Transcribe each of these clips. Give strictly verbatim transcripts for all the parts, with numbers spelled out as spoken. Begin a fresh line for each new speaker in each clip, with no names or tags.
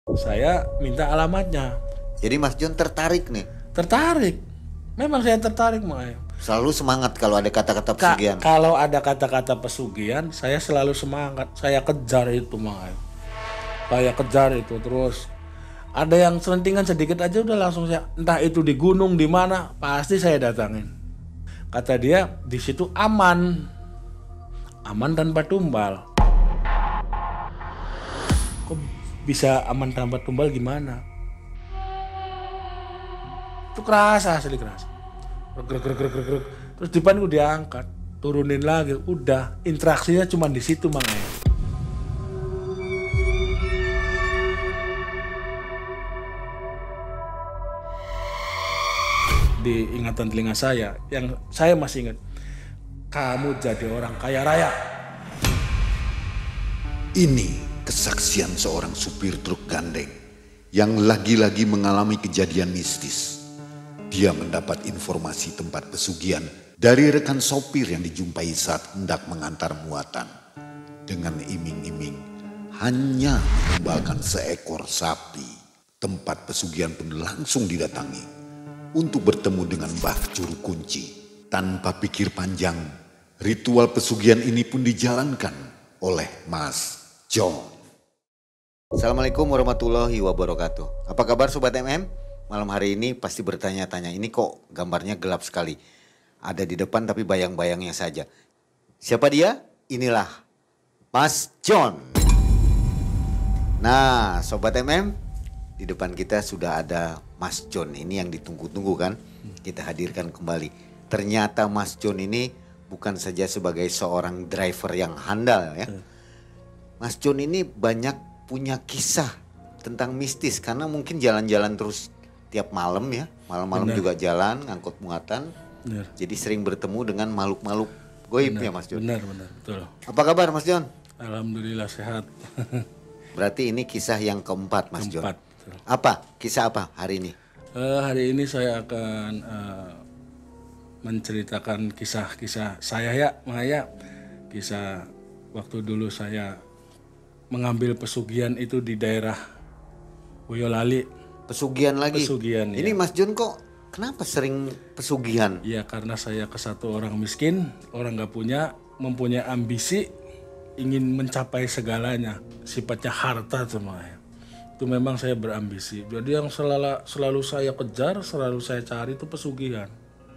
Saya minta alamatnya.
Jadi Mas John tertarik nih.
Tertarik. Memang saya tertarik, Mae.
Selalu semangat kalau ada kata-kata
Ka-
pesugihan.
kalau ada kata-kata pesugihan, saya selalu semangat. Saya kejar itu, Mae. Saya kejar itu terus. Ada yang selentingan sedikit aja udah langsung saya, entah itu di gunung di mana, pasti saya datangin. Kata dia di situ aman, aman tanpa tumbal. Kok bisa aman tanpa tumbal gimana? Itu keras, asli keras. Grek, grek, grek, grek, grek. Terus depan gue diangkat, turunin lagi, udah interaksinya cuma di situ, makanya. Di ingatan telinga saya, yang saya masih ingat, kamu jadi orang kaya raya.
Ini kesaksian seorang supir truk gandeng yang lagi-lagi mengalami kejadian mistis. Dia mendapat informasi tempat pesugihan dari rekan sopir yang dijumpai saat hendak mengantar muatan. Dengan iming-iming hanya menumbalkan seekor sapi, tempat pesugihan pun langsung didatangi untuk bertemu dengan Mbah Juru Kunci. Tanpa pikir panjang, ritual pesugihan ini pun dijalankan oleh Mas John.
Assalamualaikum warahmatullahi wabarakatuh. Apa kabar Sobat M M? Malam hari ini pasti bertanya-tanya, ini kok gambarnya gelap sekali. Ada di depan tapi bayang-bayangnya saja. Siapa dia? Inilah Mas John. Nah Sobat M M, di depan kita sudah ada Mas John. Ini yang ditunggu-tunggu kan, kita hadirkan kembali. Ternyata Mas John ini bukan saja sebagai seorang driver yang handal ya. Mas John ini banyak punya kisah tentang mistis karena mungkin jalan-jalan terus tiap malam ya. Malam-malam juga jalan ngangkut muatan.
Benar.
Jadi sering bertemu dengan makhluk-makhluk goib ya Mas John.
Benar, benar, betul.
Apa kabar Mas John?
Alhamdulillah sehat.
Berarti ini kisah yang keempat Mas John.
Keempat, betul.
Apa? Kisah apa hari ini?
Eh, hari ini saya akan eh, menceritakan kisah-kisah saya ya, Maya. Kisah waktu dulu saya mengambil pesugihan itu di daerah Boyolali.
Pesugihan lagi?
Pesugihan,
Ini
ya.
Mas John kok kenapa sering pesugihan?
Ya karena saya ke satu orang miskin, orang gak punya, mempunyai ambisi, ingin mencapai segalanya. Sifatnya harta semuanya. Itu memang saya berambisi. Jadi yang selalu, selalu saya kejar, selalu saya cari itu pesugihan.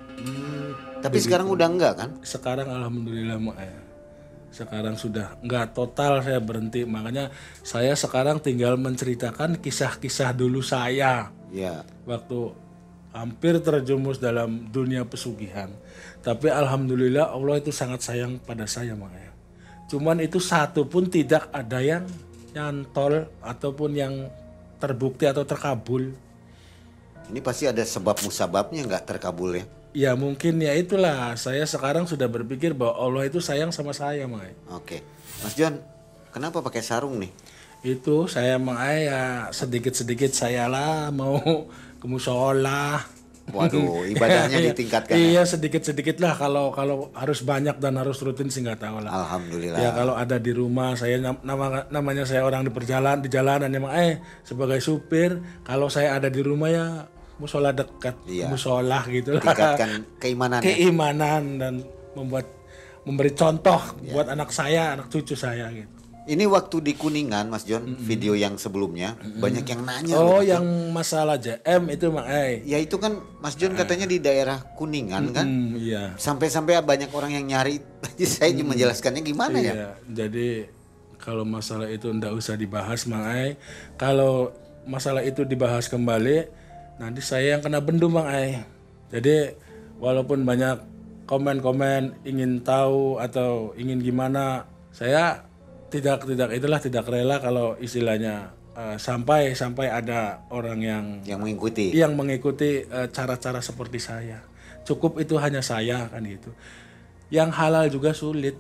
Hmm, tapi sekarang udah enggak kan?
Sekarang alhamdulillah Maya. Sekarang sudah enggak total saya berhenti. Makanya saya sekarang tinggal menceritakan kisah-kisah dulu saya.
Ya.
Waktu hampir terjumus dalam dunia pesugihan. Tapi alhamdulillah Allah itu sangat sayang pada saya Maya. Cuman itu satu pun tidak ada yang nyantol ataupun yang terbukti atau terkabul.
Ini pasti ada sebab musababnya nggak terkabul ya?
Ya mungkin ya itulah, saya sekarang sudah berpikir bahwa Allah itu sayang sama saya, Mai.
Oke, Mas John, kenapa pakai sarung nih?
Itu saya Mai ya sedikit-sedikit saya lah mau ke musola.
Waduh, ibadahnya ditingkatkan.
Iya
Ya?
sedikit-sedikit lah, kalau kalau harus banyak dan harus rutin sih nggak tahu lah.
Alhamdulillah.
Ya kalau ada di rumah saya nama namanya saya orang di perjalanan di jalanan emang eh sebagai supir, kalau saya ada di rumah ya musola dekat,
Iya.
musola gitu lah.
Tingkatkan keimanan. Ya?
Keimanan dan membuat memberi contoh buat anak saya, anak cucu saya gitu.
Ini waktu di Kuningan, Mas John, mm-hmm. video yang sebelumnya mm-hmm. banyak yang nanya.
Oh,
loh,
yang masalah J M itu Mak eh.
Ya itu kan Mas John katanya di daerah Kuningan kan?
Mm, iya.
Sampai-sampai banyak orang yang nyari. Saya mm. menjelaskannya gimana
iya.
ya?
Jadi kalau masalah itu ndak usah dibahas Mak eh. Kalau masalah itu dibahas kembali, nanti saya yang kena bendung Mak eh. Jadi walaupun banyak komen-komen ingin tahu atau ingin gimana, saya tidak tidak itulah tidak rela kalau istilahnya uh, sampai sampai ada orang yang
yang mengikuti
yang mengikuti uh, cara-cara seperti saya. Cukup itu hanya saya kan gitu. Yang halal juga sulit.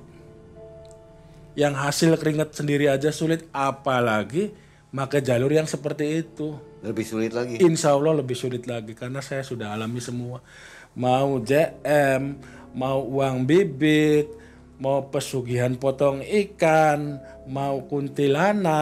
Yang hasil keringat sendiri aja sulit, apalagi pakai jalur yang seperti itu.
Lebih sulit lagi.
Insya Allah lebih sulit lagi karena saya sudah alami semua. Mau J M, mau uang bibit, mau pesugihan potong ikan, mau kuntilanak,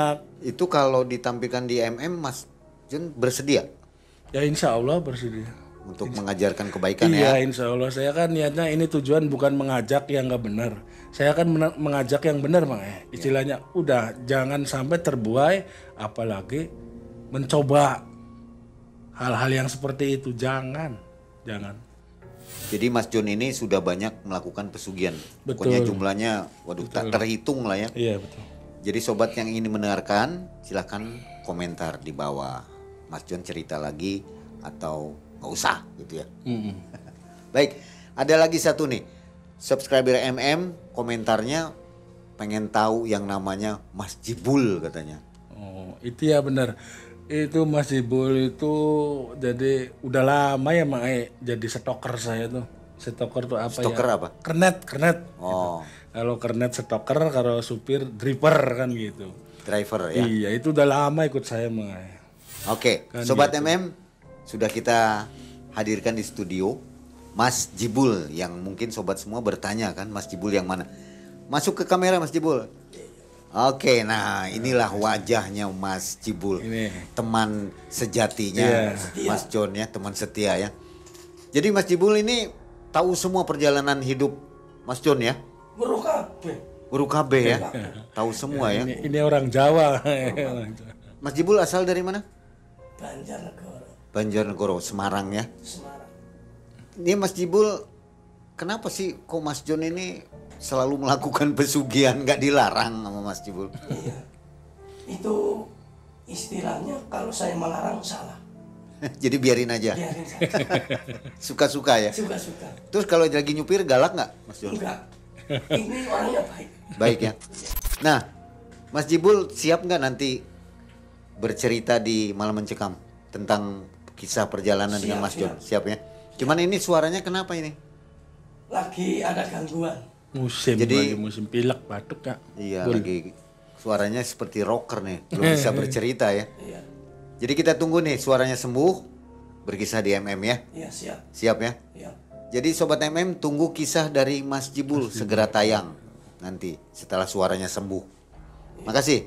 Itu kalau ditampilkan di M M, Mas John bersedia
Ya insya Allah bersedia.
untuk mengajarkan kebaikan
Iya
ya?
insya Allah. Saya kan niatnya ini tujuan bukan mengajak yang nggak benar. Saya kan mena- mengajak yang benar Bang. Eh. Istilahnya udah jangan sampai terbuai apalagi mencoba hal-hal yang seperti itu. Jangan. Jangan.
Jadi Mas John ini sudah banyak melakukan pesugihan. Pokoknya jumlahnya waduh tak terhitung lah ya.
Iya betul.
Jadi sobat yang ingin mendengarkan silahkan komentar di bawah. Mas John cerita lagi atau nggak usah gitu ya.
Mm-mm.
Baik, ada lagi satu nih. Subscriber M M komentarnya pengen tahu yang namanya Mas Jibul katanya.
Oh itu ya benar. Itu Mas Jibul itu jadi udah lama ya Mak E, jadi stalker saya tuh. Stalker tuh apa
Stalker
ya?
apa?
Kernet, kernet.
Oh,
Kalau kernet stalker, kalau supir driver kan gitu.
driver ya.
Iya, itu udah lama ikut saya Mak E.
Oke,
Kan
sobat
gitu.
M M sudah kita hadirkan di studio Mas Jibul yang mungkin sobat semua bertanya kan Mas Jibul yang mana? Masuk ke kamera Mas Jibul. Oke, nah inilah wajahnya Mas Jibul.
Ini.
Teman sejatinya
Iya.
Mas John ya, teman setia ya. Jadi Mas Jibul ini tahu semua perjalanan hidup Mas John ya.
Guru kabeh.
Guru K B ya. Tahu semua ya.
Ini, ini orang Jawa. Orang Jawa.
Mas Jibul asal dari mana?
Banjarnegara,
Banjarnegara, Semarang ya.
Semarang.
Ini Mas Jibul, kenapa sih kok Mas John ini selalu melakukan pesugihan, nggak dilarang sama Mas Jibul?
Iya. Itu istilahnya kalau saya melarang salah.
Jadi biarin aja,
Biarin saja.
suka-suka ya.
Suka-suka.
Terus kalau lagi nyupir galak nggak Mas John?
Enggak. Ini orangnya baik.
Baik ya. Nah, Mas Jibul siap nggak nanti bercerita di Malam Mencekam tentang kisah perjalanan
Siap,
dengan Mas
siap.
John? Siap ya. Cuman ini suaranya kenapa ini?
Lagi ada gangguan.
Musim,
Jadi-
lagi musim pilek batuk Kak.
Iya,
Bul.
lagi suaranya seperti rocker nih, belum bisa bercerita ya.
Iya.
Jadi kita tunggu nih suaranya sembuh, berkisah di M M ya.
Iya, siap.
Siap ya?
Iya.
Jadi Sobat M M tunggu kisah dari Mas Jibul segera tayang nanti setelah suaranya sembuh. Makasih.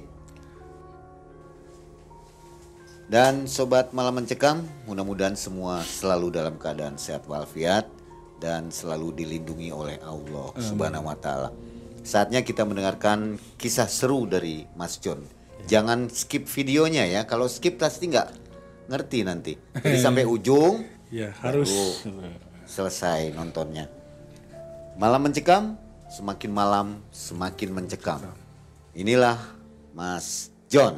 Dan Sobat Malam Mencekam, mudah-mudahan semua selalu dalam keadaan sehat walafiat dan selalu dilindungi oleh Allah Subhanahu wa taala. Saatnya kita mendengarkan kisah seru dari Mas John. Jangan skip videonya ya. Kalau skip pasti nggak ngerti nanti. Jadi sampai ujung
Ya harus.
selesai nontonnya. Malam Mencekam, semakin malam semakin mencekam. Inilah Mas John.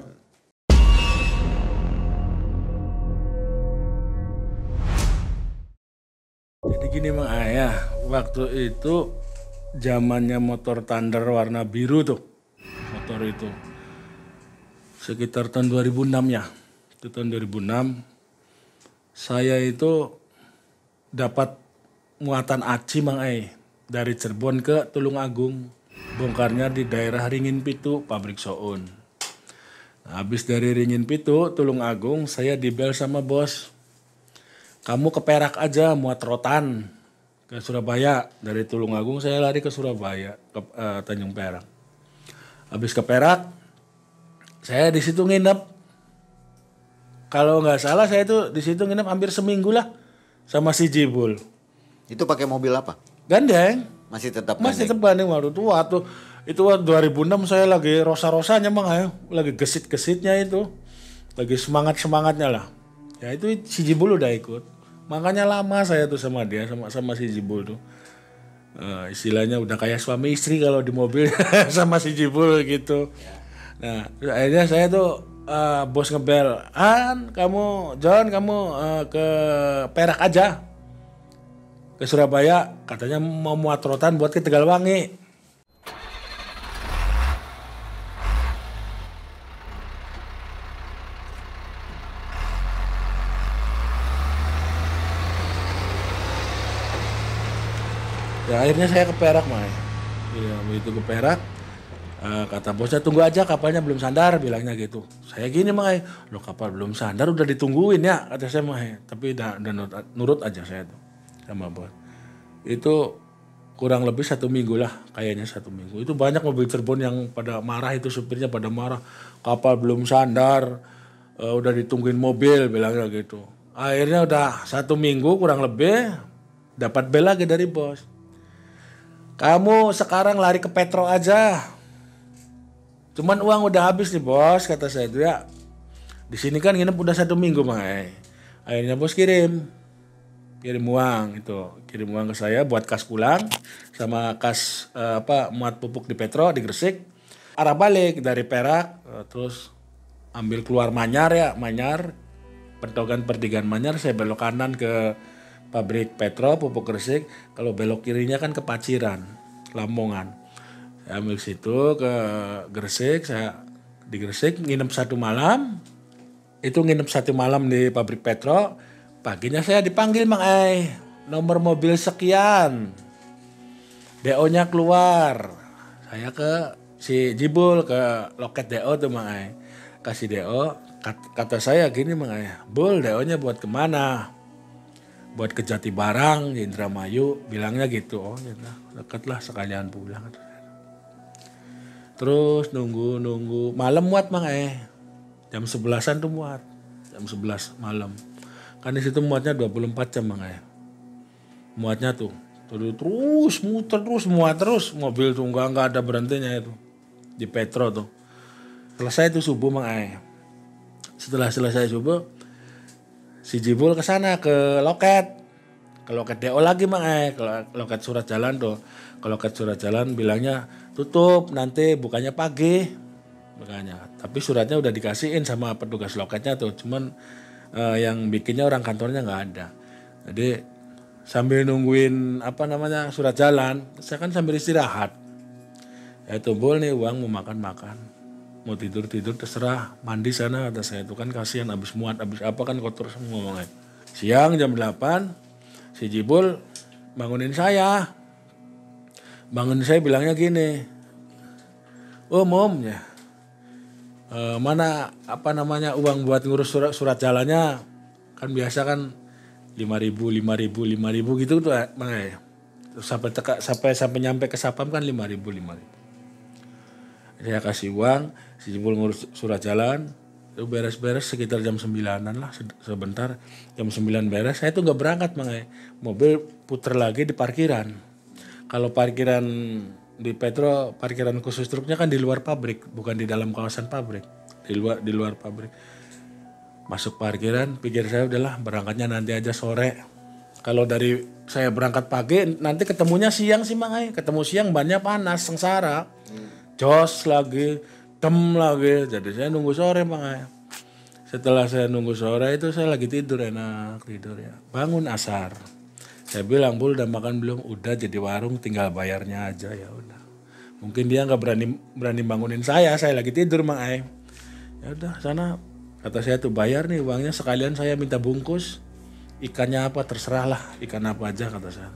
Jadi gini Mang Ayah, waktu itu zamannya motor Thunder warna biru tuh. Motor itu. Sekitar tahun dua ribu enam ya. Itu tahun dua ribu enam. Saya itu dapat muatan aci Mang Ayah dari Cirebon ke Tulungagung. Bongkarnya di daerah Ringin Pitu, pabrik Soun. Nah, habis dari Ringin Pitu, Tulungagung, saya dibel sama bos. Kamu ke Perak aja muat rotan ke Surabaya. Dari Tulungagung saya lari ke Surabaya, ke eh, Tanjung Perak. Habis ke Perak, saya di situ nginep. Kalau nggak salah saya tuh di situ nginep hampir seminggu lah sama si Jibul.
Itu pakai mobil apa?
Gandeng,
Masih tetap
masih
gandeng?
tetap gandeng waktu itu. Waktu itu waktu dua ribu enam saya lagi rosa-rosanya Mang Ayo, lagi gesit-gesitnya itu, lagi semangat-semangatnya lah. Ya itu si Jibul udah ikut. Makanya lama saya tuh sama dia, sama sama si Jibul tuh. Eh, istilahnya udah kayak suami istri kalau di mobil sama si Jibul gitu. Nah, terus akhirnya saya tuh eh, bos ngebel, "An, kamu John, kamu eh, ke Perak aja." Ke Surabaya, katanya mau muat rotan buat ke Tegalwangi. Ya akhirnya saya ke Perak, Mai. Iya, begitu ke Perak, eh, kata bosnya tunggu aja kapalnya belum sandar, bilangnya gitu. Saya gini, Mai, lo kapal belum sandar udah ditungguin ya, kata saya, Mai. Tapi udah, udah nurut, nurut aja saya tuh sama bos. Itu kurang lebih satu minggu lah, kayaknya satu minggu. Itu banyak mobil Cirebon yang pada marah, itu supirnya pada marah. Kapal belum sandar, uh, udah ditungguin mobil, bilangnya gitu. Akhirnya udah satu minggu kurang lebih, dapat bel lagi dari bos. Kamu sekarang lari ke Petro aja. Cuman uang udah habis nih bos, kata saya itu ya. Di sini kan nginep udah satu minggu Mang. Akhirnya bos kirim. Kirim uang itu, kirim uang ke saya buat kas pulang sama kas eh, apa muat pupuk di Petro di Gresik. Arah balik dari Perak eh, terus ambil keluar Manyar ya, Manyar. Pentogan pertigaan Manyar, saya belok kanan ke pabrik Petro pupuk Gresik. Kalau belok kirinya kan ke Paciran, Lamongan. Saya ambil situ ke Gresik, saya di Gresik nginep satu malam. Itu nginep satu malam di pabrik Petro. Paginya saya dipanggil Mang Ai, nomor mobil sekian, D O-nya keluar. Saya ke si Jibul ke loket D O tuh Mang Ai, kasih D O. Kata saya gini Mang Ai, Bul D O-nya buat kemana? Buat ke Jati Barang, Indramayu, bilangnya gitu. Oh ya deket lah sekalian pulang. Terus nunggu nunggu malam muat Mang Ai, jam sebelasan tuh muat, jam sebelas malam. Kan di situ muatnya dua puluh empat jam Mang Ai. Muatnya tuh terus muter terus muat terus, mobil tuh enggak enggak ada berhentinya itu di Petro tuh. Selesai itu subuh Mang Ai. Setelah selesai subuh si Jibul ke sana ke loket. Ke loket D O lagi Mang Ai, ke loket surat jalan tuh. Ke loket surat jalan bilangnya tutup nanti bukanya pagi. Makanya, tapi suratnya udah dikasihin sama petugas loketnya tuh, cuman Uh, yang bikinnya orang kantornya nggak ada. Jadi sambil nungguin apa namanya surat jalan, saya kan sambil istirahat. Ya tumbul nih uang mau makan-makan, mau tidur-tidur terserah, mandi sana kata saya itu kan kasihan abis muat abis apa kan kotor semua ngomongnya. Siang jam delapan si Jibul bangunin saya. Bangun saya bilangnya gini, oh mom ya. E, mana apa namanya uang buat ngurus surat surat jalannya kan biasa kan lima ribu lima ribu lima ribu gitu tuh Mang Ai. Terus sampai teka, sampai sampai nyampe ke Sapam kan lima ribu lima ribu. Saya kasih uang, si Jibul ngurus surat jalan, itu beres-beres sekitar jam sembilanan lah sebentar. Jam sembilan beres, saya tuh nggak berangkat Mang Ai. Mobil puter lagi di parkiran. Kalau parkiran di Petro, parkiran khusus truknya kan di luar pabrik, bukan di dalam kawasan pabrik, di luar di luar pabrik. Masuk parkiran, pikir saya udahlah berangkatnya nanti aja sore. Kalau dari saya berangkat pagi, nanti ketemunya siang sih Mang Ai. Ketemu siang bannya panas, sengsara, jos lagi, tem lagi. Jadi saya nunggu sore Mang Ai. Setelah saya nunggu sore itu saya lagi tidur enak tidur ya. Bangun asar. Saya bilang Bul udah makan belum? Udah, jadi warung tinggal bayarnya aja ya udah. Mungkin dia nggak berani berani bangunin saya, saya lagi tidur Mang Ai. Ya udah sana kata saya tuh bayar nih uangnya sekalian saya minta bungkus ikannya apa terserah lah ikan apa aja kata saya.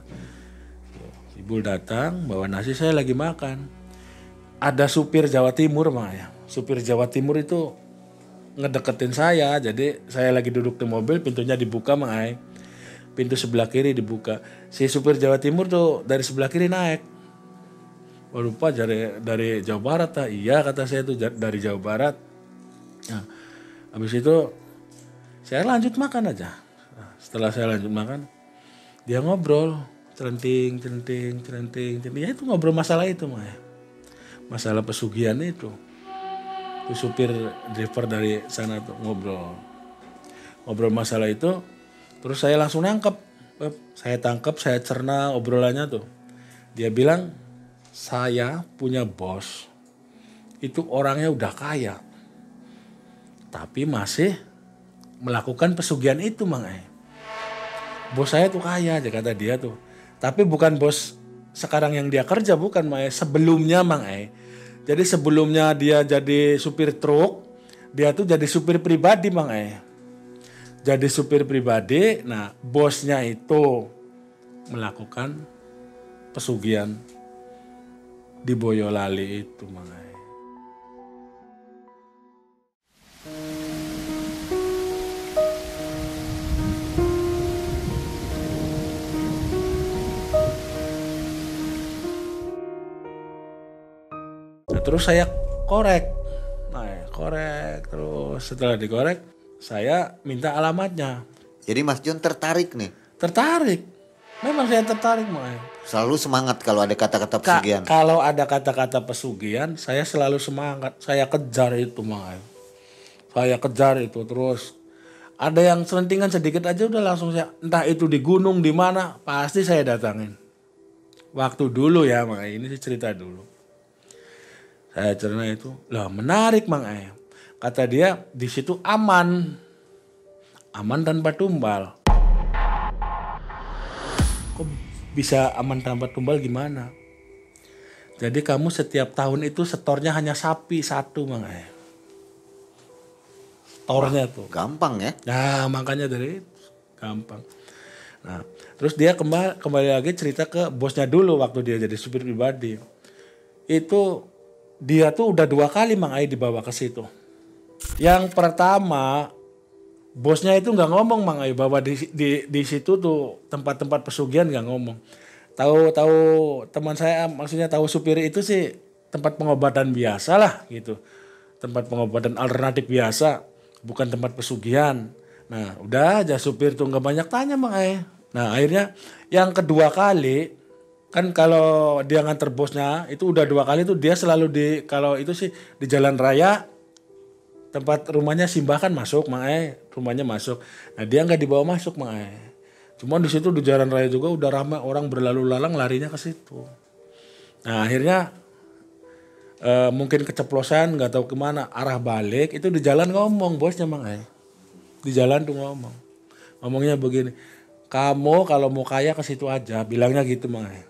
Ibu datang bawa nasi saya lagi makan. Ada supir Jawa Timur Mang Ai. Supir Jawa Timur itu ngedeketin saya, jadi saya lagi duduk di mobil pintunya dibuka Mang Ai. Pintu sebelah kiri dibuka. Si supir Jawa Timur tuh dari sebelah kiri naik. Wah lupa dari dari Jawa Barat ah. Iya kata saya tuh dari Jawa Barat. Nah, habis itu saya lanjut makan aja. Nah, setelah saya lanjut makan, dia ngobrol, celenting, celenting, celenting, celenting. Ya itu ngobrol masalah itu mah. Masalah pesugihan itu. Itu supir driver dari sana tuh ngobrol. Ngobrol masalah itu. Terus saya langsung nangkep, saya tangkap, saya cerna obrolannya tuh. Dia bilang, saya punya bos, itu orangnya udah kaya, tapi masih melakukan pesugihan itu Mang Ai. Bos saya tuh kaya aja kata dia tuh, tapi bukan bos sekarang yang dia kerja, bukan Mang Ai. Sebelumnya Mang Ai, jadi sebelumnya dia jadi supir truk, dia tuh jadi supir pribadi Mang Ai. Jadi supir pribadi, nah bosnya itu melakukan pesugihan di Boyolali itu Mang Ai. terus saya korek. Nah, korek terus setelah dikorek saya minta alamatnya.
Jadi Mas John tertarik nih.
Tertarik. Memang saya tertarik makanya.
Selalu semangat kalau ada kata-kata
Ka-
pesugihan.
kalau ada kata-kata pesugihan, saya selalu semangat. Saya kejar itu makanya. Saya kejar itu terus. Ada yang selentingan sedikit aja udah langsung saya, entah itu di gunung di mana, pasti saya datangin. Waktu dulu ya makanya ini sih cerita dulu. Saya cerita itu, lah menarik makanya. Kata dia di situ aman, aman tanpa tumbal. Kok bisa aman tanpa tumbal gimana? Jadi kamu setiap tahun itu setornya hanya sapi satu makanya. Setornya tuh.
Gampang ya.
Nah makanya dari itu gampang. Nah terus dia kembali, kembali lagi cerita ke bosnya dulu waktu dia jadi supir pribadi. Itu dia tuh udah dua kali Mang Ai dibawa ke situ. Yang pertama bosnya itu nggak ngomong Mang Ai bahwa di, di di situ tuh tempat-tempat pesugihan nggak ngomong. Tahu tahu teman saya maksudnya tahu supir itu sih tempat pengobatan biasa lah gitu. Tempat pengobatan alternatif biasa, bukan tempat pesugihan. Nah udah aja supir tuh nggak banyak tanya Mang Ai. Nah akhirnya yang kedua kali kan kalau dia nganter bosnya itu udah dua kali tuh dia selalu di kalau itu sih di jalan raya tempat rumahnya Simbah kan masuk Mang Ai, rumahnya masuk. Nah dia nggak dibawa masuk Mang Ai. Cuma di situ di jalan raya juga udah ramai orang berlalu lalang larinya ke situ. Nah akhirnya e, mungkin keceplosan nggak tahu kemana arah balik itu di jalan ngomong bosnya Mang Ai. Di jalan tuh ngomong, ngomongnya begini, kamu kalau mau kaya ke situ aja, bilangnya gitu Mang Ai.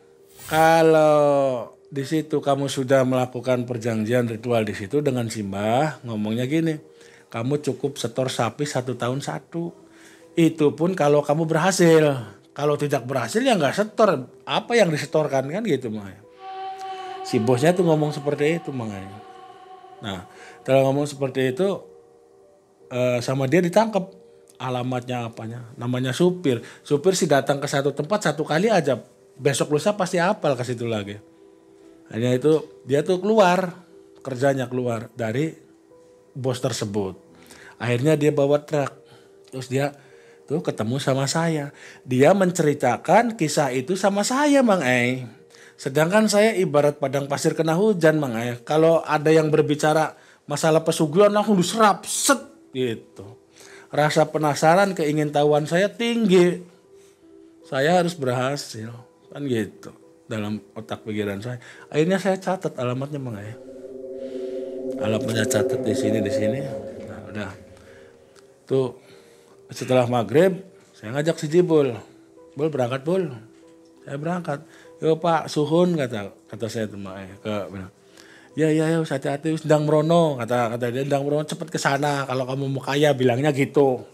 Kalau di situ kamu sudah melakukan perjanjian ritual di situ dengan Simbah, ngomongnya gini, kamu cukup setor sapi satu tahun satu. Itu pun kalau kamu berhasil. Kalau tidak berhasil ya nggak setor. Apa yang disetorkan kan gitu Mang Ai. Si bosnya tuh ngomong seperti itu Mang Ai. Nah, setelah ngomong seperti itu eh, sama dia ditangkap. Alamatnya apanya? Namanya supir. Supir sih datang ke satu tempat satu kali aja. Besok lusa pasti hafal ke situ lagi. Hanya itu dia tuh keluar, kerjanya keluar dari bos tersebut. Akhirnya dia bawa truk. Terus dia tuh ketemu sama saya. Dia menceritakan kisah itu sama saya Mang Ai. Sedangkan saya ibarat padang pasir kena hujan Mang Ai. Kalau ada yang berbicara masalah pesugihan langsung diserap set gitu. Rasa penasaran keingintahuan saya tinggi. Saya harus berhasil kan gitu dalam otak pikiran saya. Akhirnya saya catat alamatnya Mang Ai. Alamatnya catat di sini di sini. Nah, udah. Tuh setelah maghrib saya ngajak si Jibul. Bul berangkat Bul. Saya berangkat. Yo Pak suhun kata kata saya tuh Mang Ai ke bilang. Ya ya ya hati-hati sedang merono kata kata dia sedang merono cepet ke sana kalau kamu mau kaya bilangnya gitu.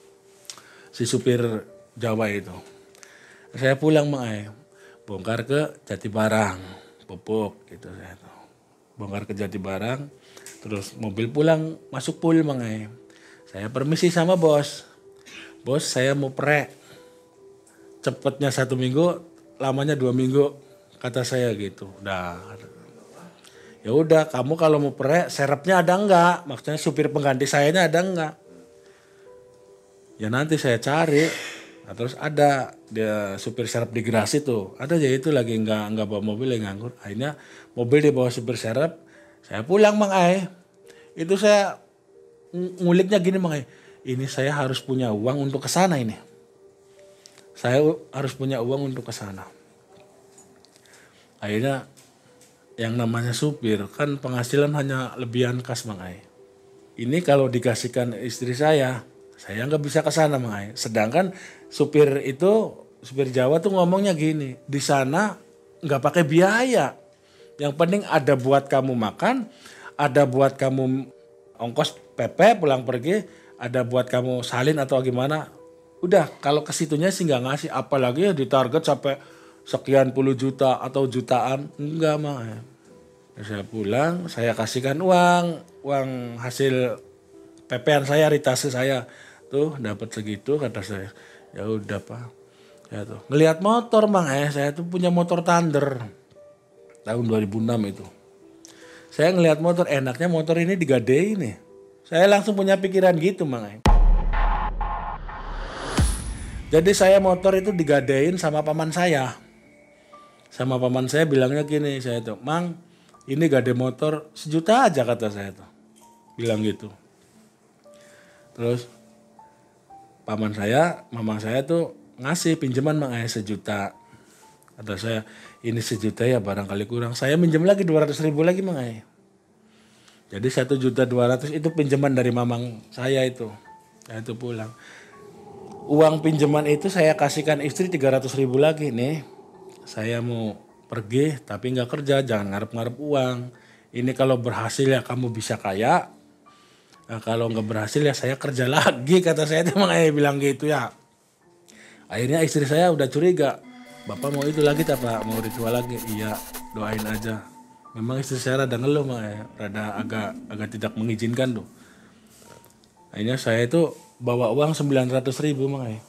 Si supir Jawa itu. Saya pulang Mang Ai. Bongkar ke Jatibarang, pupuk gitu saya tuh. Bongkar ke Jatibarang, terus mobil pulang masuk pul Mang Ai. Saya permisi sama bos. Bos saya mau prek. Cepetnya satu minggu, lamanya dua minggu kata saya gitu. Udah. Ya udah, kamu kalau mau prek serepnya ada enggak? Maksudnya supir pengganti sayanya ada enggak? Ya nanti saya cari. Nah, terus ada dia supir serep di Gerasi tuh. Ada aja itu lagi enggak enggak bawa mobil yang nganggur. Akhirnya mobil dia bawa supir serep. Saya pulang Mang Ai. Itu saya nguliknya gini Mang Ai. Ini saya harus punya uang untuk ke sana ini. Saya harus punya uang untuk ke sana. Akhirnya yang namanya supir kan penghasilan hanya lebihan kas Mang Ai. Ini kalau dikasihkan istri saya, saya nggak bisa ke sana Mang Ai. Sedangkan supir itu, supir Jawa tuh ngomongnya gini, di sana nggak pakai biaya. Yang penting ada buat kamu makan, ada buat kamu ongkos P P pulang pergi, ada buat kamu salin atau gimana. Udah kalau ke situnya sih nggak ngasih, apalagi ya ditarget sampai sekian puluh juta atau jutaan, enggak Mang Ai. Saya pulang, saya kasihkan uang, uang hasil P P-an saya, ritase saya. Tuh dapat segitu kata saya. Ya udah Pak. Ya tuh. Ngelihat motor Mang Ai, saya tuh punya motor Thunder. Tahun dua ribu enam itu. Saya ngelihat motor, enaknya motor ini digadein nih. Saya langsung punya pikiran gitu Mang. Jadi saya motor itu digadein sama paman saya. Sama paman saya bilangnya gini, saya tuh, Mang ini gade motor sejuta aja kata saya tuh. Bilang gitu. Terus paman saya, mamang saya tuh ngasih pinjaman Mang Ay sejuta. Kata saya, ini sejuta ya barangkali kurang. Saya minjem lagi dua ratus ribu lagi Mang Ay. Jadi satu juta dua ratus itu pinjaman dari mamang saya itu. Saya itu pulang. Uang pinjaman itu saya kasihkan istri tiga ratus ribu lagi nih. Saya mau pergi tapi nggak kerja, jangan ngarep-ngarep uang. Ini kalau berhasil ya kamu bisa kaya. Nah, kalau nggak berhasil ya saya kerja lagi kata saya itu Mang Ay bilang gitu ya. Akhirnya istri saya udah curiga. Bapak mau itu lagi tak Pak? Mau ritual lagi? Iya, doain aja. Memang istri saya rada ngeluh Mang Ay, rada agak agak tidak mengizinkan tuh. Akhirnya saya itu bawa uang sembilan ratus ribu Mang Ay.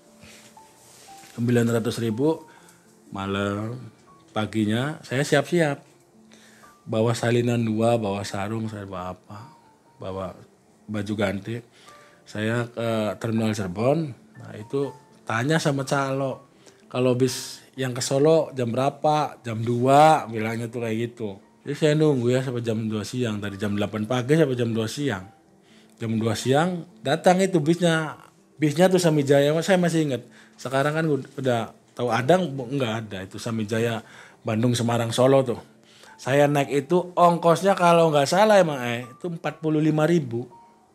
sembilan ratus ribu malam paginya saya siap-siap. Bawa salinan dua, bawa sarung, saya bawa apa? Bawa baju ganti. Saya ke terminal Cirebon. Nah itu tanya sama calo. Kalau bis yang ke Solo jam berapa? Jam dua bilangnya tuh kayak gitu. Jadi saya nunggu ya sampai jam dua siang. Dari jam delapan pagi sampai jam dua siang. Jam dua siang datang itu bisnya. Bisnya tuh Samijaya, saya masih ingat. Sekarang kan udah tahu Adang enggak ada. Itu Samijaya Bandung Semarang Solo tuh. Saya naik itu ongkosnya kalau nggak salah emang eh itu empat puluh lima ribu.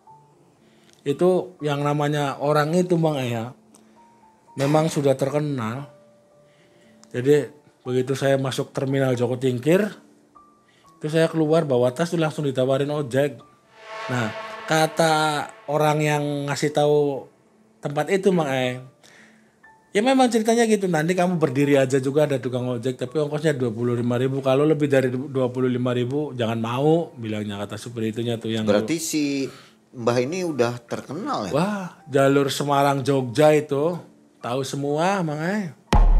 Itu yang namanya orang itu Bang ya. Memang sudah terkenal. Jadi begitu saya masuk terminal Joko Tingkir, itu saya keluar bawa tas tuh langsung ditawarin ojek. Nah kata orang yang ngasih tahu tempat itu Mang Eh, ya memang ceritanya gitu. Nanti kamu berdiri aja juga ada tukang ojek, tapi ongkosnya dua puluh lima ribu. Kalau lebih dari dua puluh lima ribu jangan mau, bilangnya kata supir itunya tuh yang.
Berarti si Mbah ini udah terkenal ya?
Wah, jalur Semarang Jogja itu tahu semua Mang Eh.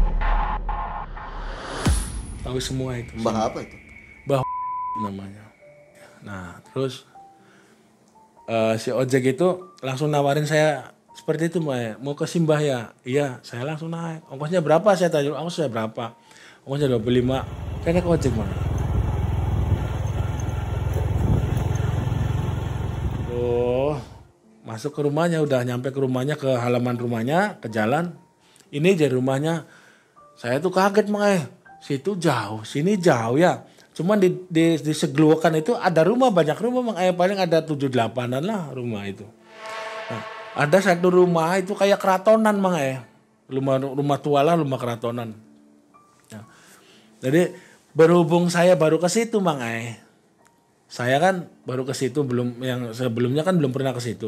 Tahu semua itu.
Mbah apa itu?
Mbah namanya. Nah, terus uh, si ojek itu langsung nawarin saya seperti itu Mbak, mau ke Simbah ya? Iya, saya langsung naik. Ongkosnya berapa? Saya tanya, ongkosnya berapa? Ongkosnya dua puluh lima. Saya naik ojek Mbak. Oh, masuk ke rumahnya, udah nyampe ke rumahnya, ke halaman rumahnya, ke jalan. Ini jadi rumahnya. Saya tuh kaget Mbak. Situ jauh, sini jauh ya. Cuman di, di, di Segeluakan itu ada rumah, banyak rumah Mbak. Paling ada tujuh delapanan lah rumah itu. Nah, ada satu rumah itu kayak keratonan Mang eh. Rumah rumah tua lah, rumah keratonan. Nah, jadi berhubung saya baru ke situ Mang eh. Saya kan baru ke situ, belum yang sebelumnya kan belum pernah ke situ.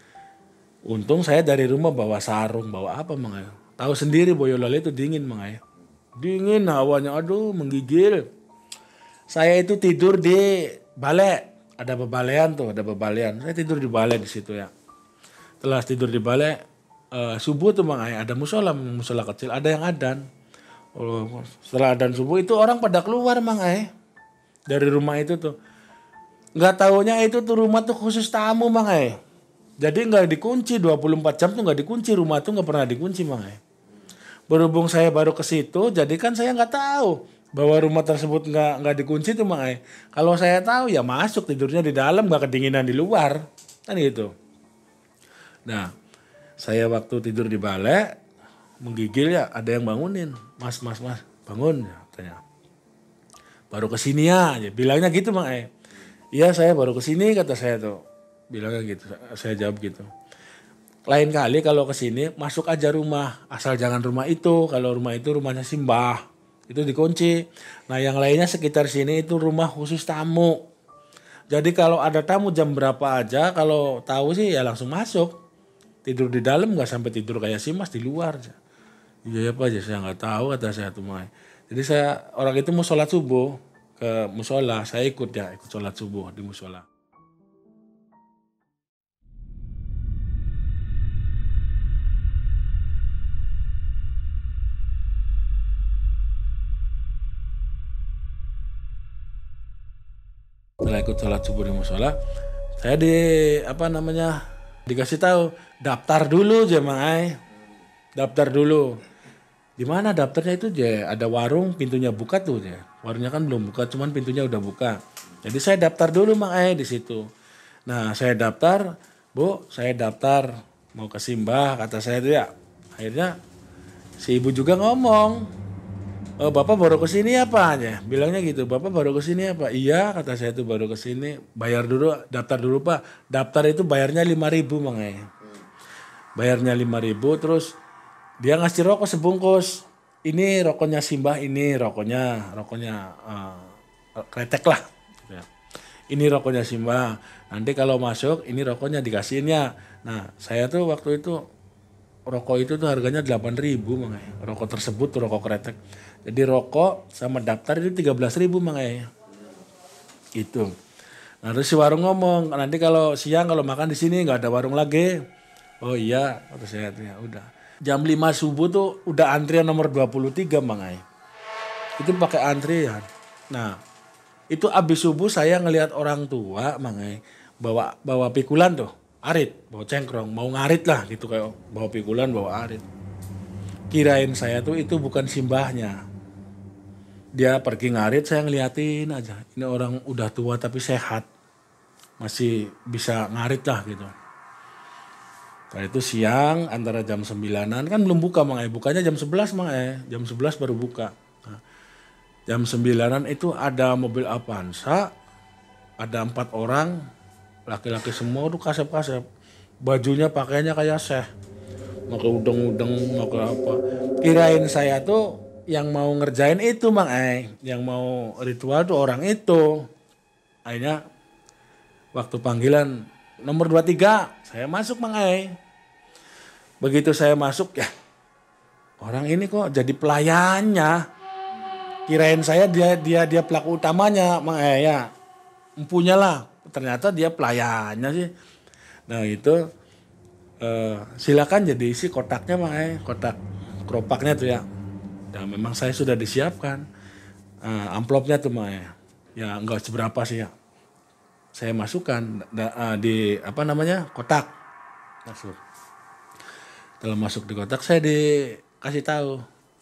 Untung saya dari rumah bawa sarung, bawa apa Mang eh. Tahu sendiri Boyolali itu dingin Mang eh. Dingin hawanya, aduh menggigil. Saya itu tidur di balai, ada bebalean tuh, ada bebalean. Saya tidur di balai di situ ya. Setelah tidur di balai, uh, subuh tuh Mang Ay, ada musola, musola kecil, ada yang adan. Oh, setelah adan subuh itu orang pada keluar Mang Ay dari rumah itu tuh. Nggak taunya itu tuh rumah tuh khusus tamu Mang Ay. Jadi nggak dikunci dua puluh empat jam tuh nggak dikunci, rumah tuh nggak pernah dikunci Mang Ay. Berhubung saya baru ke situ, jadi kan saya nggak tahu bahwa rumah tersebut nggak nggak dikunci tuh Mang Ay. Kalau saya tahu ya masuk tidurnya di dalam, nggak kedinginan di luar, kan gitu. Nah, saya waktu tidur di balai menggigil ya, ada yang bangunin, mas mas mas bangun, ya, tanya. Baru kesini ya, ya, bilangnya gitu Mang Ay. Iya saya baru kesini kata saya tuh, bilangnya gitu, saya jawab gitu. Lain kali kalau kesini masuk aja rumah, asal jangan rumah itu. Kalau rumah itu rumahnya Simbah, itu dikunci. Nah yang lainnya sekitar sini itu rumah khusus tamu. Jadi kalau ada tamu jam berapa aja, kalau tahu sih ya langsung masuk. Tidur di dalam nggak sampai tidur kayak si Mas di luar. Iya ya Pak, saya nggak tahu kata saya tuh Mai. Jadi saya orang itu mau sholat subuh ke musola, saya ikut ya ikut sholat subuh di musola. setelah ikut sholat subuh di musola, saya di apa namanya dikasih tahu daftar dulu aja Mang Ai, daftar dulu. Di mana daftarnya itu aja ada warung pintunya buka tuh ya, warungnya kan belum buka, cuman pintunya udah buka. Jadi saya daftar dulu Mang Ai di situ. Nah saya daftar, Bu, saya daftar mau ke Simbah kata saya tuh ya. Akhirnya si ibu juga ngomong, e, Bapak baru kesini apa ya? Bilangnya gitu, Bapak baru kesini apa? Iya kata saya tuh baru kesini, bayar dulu, daftar dulu Pak. Daftar itu bayarnya lima ribu Mang Ai. Bayarnya lima ribu terus dia ngasih rokok sebungkus. Ini rokoknya Simbah, ini rokoknya, rokoknya uh, kretek lah. Ini rokoknya Simbah. Nanti kalau masuk ini rokoknya dikasihinnya. Nah saya tuh waktu itu rokok itu tuh harganya delapan ribu Mang Ai. Rokok tersebut tuh rokok kretek. Jadi rokok sama daftar itu tiga belas ribu Mang Ai. Itu. Nah terus si warung ngomong, nanti kalau siang kalau makan di sini nggak ada warung lagi. Oh iya, kata saya tuh ya udah. Jam lima subuh tuh udah antrian nomor dua puluh tiga Mang Ai. Itu pakai antrian. Nah, itu abis subuh saya ngelihat orang tua Mang Ai bawa bawa pikulan tuh, arit, bawa cengkrong, mau ngarit lah gitu kayak bawa pikulan, bawa arit. Kirain saya tuh itu bukan simbahnya. Dia pergi ngarit, saya ngeliatin aja. Ini orang udah tua tapi sehat. Masih bisa ngarit lah gitu. Setelah itu siang antara jam sembilanan kan belum buka Mang Ai, bukanya jam sebelas Mang Ai, jam sebelas baru buka. Nah, jam sembilanan itu ada mobil Avanza, ada empat orang, laki-laki semua tuh kasep-kasep, bajunya pakainya kayak Syekh, pakai udeng-udeng, pakai apa. Kirain saya tuh yang mau ngerjain itu Mang Ai, yang mau ritual tuh orang itu. Akhirnya waktu panggilan nomor dua puluh tiga, saya masuk Mang Ai. Begitu saya masuk ya, orang ini kok jadi pelayannya. Kirain saya dia dia dia pelaku utamanya Mang Ai ya. Empunya lah, ternyata dia pelayannya sih. Nah itu eh, silakan jadi isi kotaknya Mang Ai, kotak keropaknya tuh ya. Dan memang saya sudah disiapkan eh, amplopnya tuh Mang Ai. Ya enggak seberapa sih ya. Saya masukkan da, uh, di apa namanya kotak masuk. Setelah masuk di kotak saya dikasih tahu,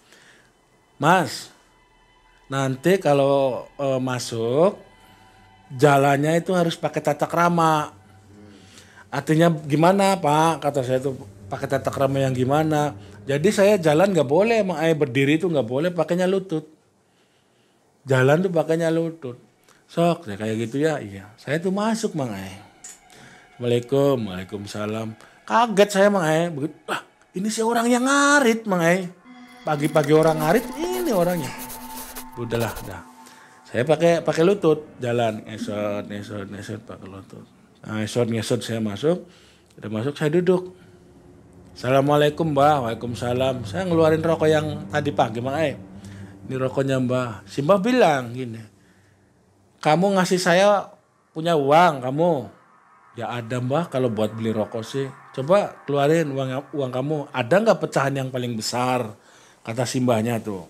Mas, nanti kalau uh, masuk jalannya itu harus pakai tata krama. Artinya gimana Pak? Kata saya tuh pakai tata krama yang gimana? Jadi saya jalan nggak boleh, Mang Ai berdiri itu nggak boleh, pakainya lutut. Jalan tuh pakainya lutut. Sok, ya kayak gitu ya, iya. Saya tuh masuk Mang Ai. Assalamualaikum, waalaikumsalam. Kaget saya Mang Ai. Begitu, ah ini si orang yang ngarit Mang Ai. Pagi-pagi orang ngarit, ini orangnya. Udahlah, udah. Saya pakai pakai lutut, jalan, ngesot, ngesot, ngesot pakai lutut. Nah, ngesot, ngesot saya masuk. Udah masuk saya duduk. Assalamualaikum Mbak, waalaikumsalam. Saya ngeluarin rokok yang tadi pagi Mang Ai. Ini rokoknya Mbak. Si Mbak bilang gini. Kamu ngasih saya punya uang kamu. Ya ada Mbah kalau buat beli rokok sih. Coba keluarin uang uang kamu. Ada nggak pecahan yang paling besar? Kata simbahnya tuh.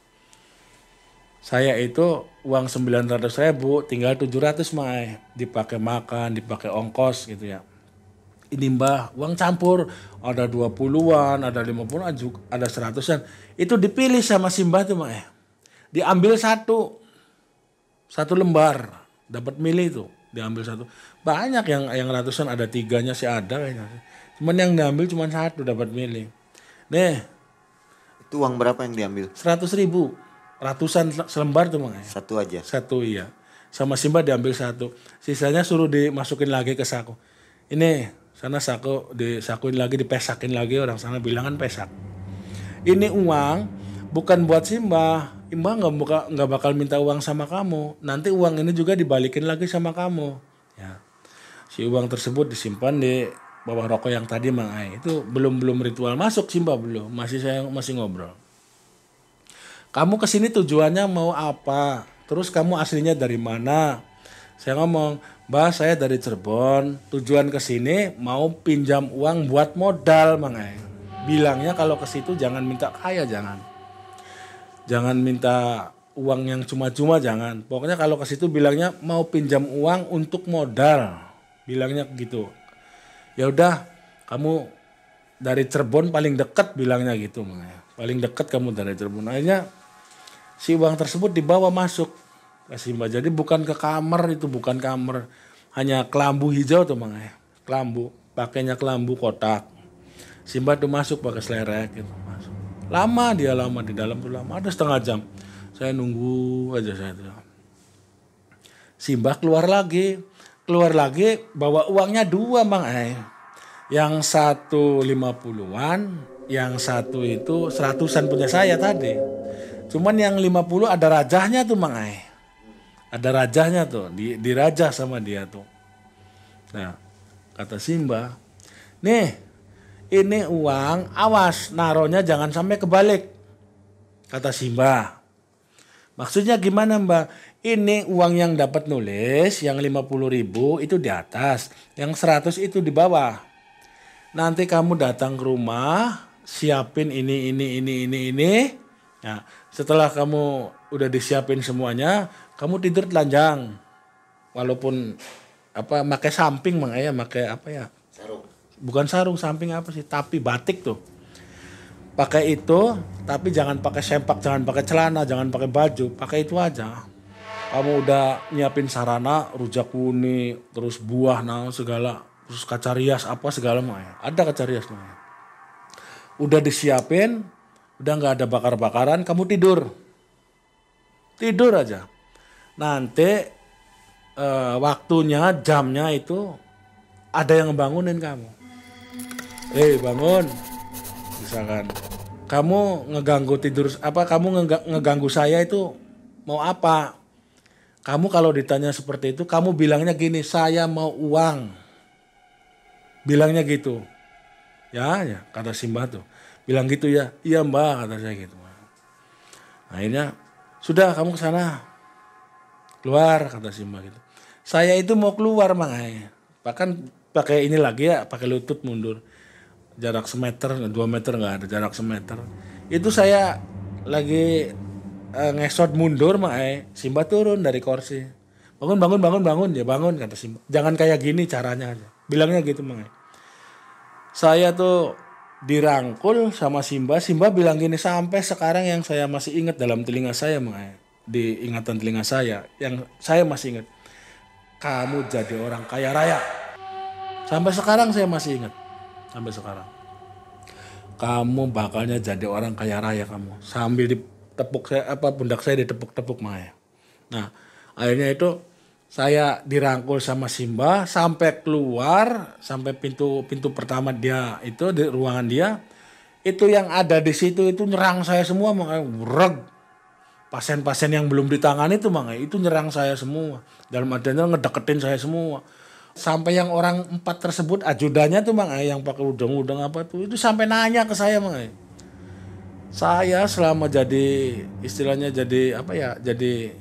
Saya itu uang sembilan ratus ribu tinggal tujuh ratus Mang Ai. Dipakai makan, dipakai ongkos gitu ya. Ini Mbah uang campur. Ada dua puluhan, ada lima puluhan, ada seratusan. Itu dipilih sama simbah tuh Mang Ai. Diambil satu. Satu lembar dapat milih itu diambil satu, banyak yang yang ratusan ada tiganya sih ada kayaknya, cuman yang diambil cuma satu dapat milih. Nih
itu uang berapa yang diambil?
Seratus ribu, ratusan selembar tuh Mang Ai.
Satu aja?
Satu iya, sama Simba diambil satu, sisanya suruh dimasukin lagi ke saku. Ini sana saku disakuin lagi, dipesakin lagi, orang sana bilang kan pesak. Ini uang bukan buat Simba. Imba nggak buka nggak bakal minta uang sama kamu. Nanti uang ini juga dibalikin lagi sama kamu. Ya, si uang tersebut disimpan di bawah rokok yang tadi Mang Ai. Itu belum belum ritual masuk Simba belum. Masih saya masih ngobrol. Kamu kesini tujuannya mau apa? Terus kamu aslinya dari mana? Saya ngomong, Mbah saya dari Cirebon. Tujuan kesini mau pinjam uang buat modal Mang Ai. Bilangnya kalau ke situ jangan minta kaya jangan. Jangan minta uang yang cuma-cuma jangan. Pokoknya kalau ke situ bilangnya mau pinjam uang untuk modal. Bilangnya gitu. Ya udah, kamu dari Cirebon paling dekat bilangnya gitu. Paling dekat kamu dari Cirebon. Akhirnya si uang tersebut dibawa masuk ke Simba. Jadi bukan ke kamar itu, bukan kamar. Hanya kelambu hijau tuh makanya. Kelambu, pakainya kelambu kotak. Simba tuh masuk pakai selerek gitu. Masuk. Lama dia lama di dalam tuh lama. Ada setengah jam. Saya nunggu aja saya tuh. Simba keluar lagi. Keluar lagi bawa uangnya dua Bang eh. Yang satu lima puluhan, yang satu itu seratusan punya saya tadi. Cuman yang lima puluh ada rajahnya tuh Bang eh. Ada rajahnya tuh, di, dirajah sama dia tuh. Nah, kata Simba, nih ini uang, awas naronya jangan sampai kebalik. Kata Simba. Maksudnya gimana Mbak? Ini uang yang dapat nulis, yang lima puluh ribu itu di atas, yang seratus itu di bawah. Nanti kamu datang ke rumah, siapin ini, ini, ini, ini, ini. Nah, setelah kamu udah disiapin semuanya, kamu tidur telanjang. Walaupun apa pakai samping Bang ya, pakai apa ya?
Sarung.
Bukan sarung, samping apa sih? Tapi batik tuh. Pakai itu, tapi jangan pakai sempak, jangan pakai celana, jangan pakai baju, pakai itu aja. Kamu udah nyiapin sarana, rujak kuning, terus buah, nah segala, terus kacarias apa segala macam. Ada kacarias namanya. Udah disiapin, udah nggak ada bakar-bakaran, kamu tidur, tidur aja. Nanti eh, waktunya, jamnya itu ada yang ngebangunin kamu. Eh bangun, misalkan kamu ngeganggu tidur apa, kamu ngeganggu saya itu mau apa? Kamu kalau ditanya seperti itu, kamu bilangnya gini, saya mau uang. Bilangnya gitu. Ya, ya, kata Simba tuh. Bilang gitu ya, iya Mbak, kata saya gitu. Akhirnya, sudah kamu ke sana. Keluar, kata Simba gitu. Saya itu mau keluar makanya. Bahkan pakai ini lagi ya, pakai lutut mundur. Jarak semeter, dua meter nggak ada, jarak semeter. Itu saya lagi Uh, ngesot mundur makanya. Simba turun dari kursi. Bangun, bangun, bangun, bangun. Ya bangun kata Simba. Jangan kayak gini caranya aja. Bilangnya gitu makanya. Saya tuh dirangkul sama Simba. Simba bilang gini, sampai sekarang yang saya masih ingat dalam telinga saya makanya. Di ingatan telinga saya. Yang saya masih ingat. Kamu jadi orang kaya raya. Sampai sekarang saya masih ingat. Sampai sekarang. Kamu bakalnya jadi orang kaya raya kamu. Sambil di tepuk saya apa pundak saya ditepuk-tepuk Maya. Nah, akhirnya itu saya dirangkul sama Simba sampai keluar, sampai pintu pintu pertama dia itu di ruangan dia. Itu yang ada di situ itu nyerang saya semua makanya reg. Pasien-pasien yang belum ditangani itu makanya itu nyerang saya semua. Dalam artinya ngedeketin saya semua. Sampai yang orang empat tersebut ajudannya tuh makanya yang pakai udang-udang apa tuh itu sampai nanya ke saya makanya. Saya selama jadi istilahnya jadi apa ya, jadi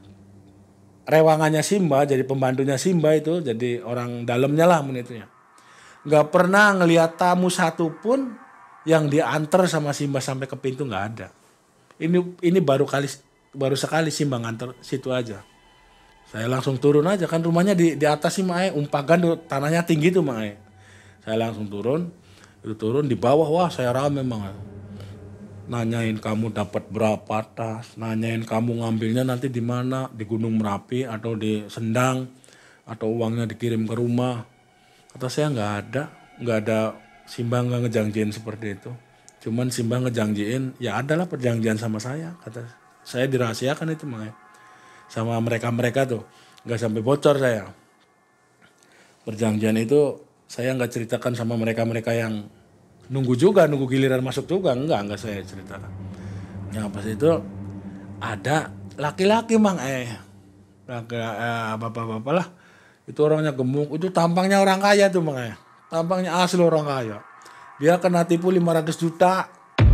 rewangannya Simba, jadi pembantunya Simba itu, jadi orang dalamnya lah menitunya. Nggak pernah ngelihat tamu satu pun yang diantar sama Simba sampai ke pintu, nggak ada. Ini ini baru kali baru sekali Simba nganter situ aja. Saya langsung turun aja kan rumahnya di di atas sih Mae, Umpagan tuh tanahnya tinggi tuh Mae. Saya langsung turun, itu turun di bawah wah saya rame memang. Nanyain kamu dapat berapa tas, nanyain kamu ngambilnya nanti di mana, di Gunung Merapi atau di Sendang, atau uangnya dikirim ke rumah. Kata saya nggak ada, nggak ada, Simba nggak ngejanjiin seperti itu. Cuman Simba ngejanjiin, ya adalah perjanjian sama saya, kata saya dirahasiakan itu makanya. Sama mereka-mereka tuh, nggak sampai bocor saya. Perjanjian itu saya nggak ceritakan sama mereka-mereka yang nunggu juga, nunggu giliran masuk juga, enggak, enggak saya ceritakan. Yang pas itu ada laki-laki Mang eh, laki, eh bapak-bapak lah, itu orangnya gemuk, itu tampangnya orang kaya tuh Mang eh, tampangnya asli orang kaya. Dia kena tipu lima ratus juta.